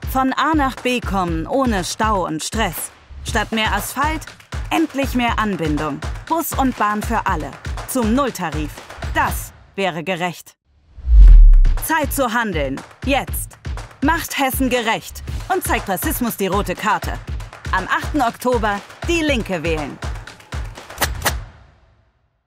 Von A nach B kommen ohne Stau und Stress. Statt mehr Asphalt, endlich mehr Anbindung. Bus und Bahn für alle. Zum Nulltarif. Das wäre gerecht. Zeit zu handeln. Jetzt. Macht Hessen gerecht und zeigt Rassismus die rote Karte. Am 8. Oktober die Linke wählen.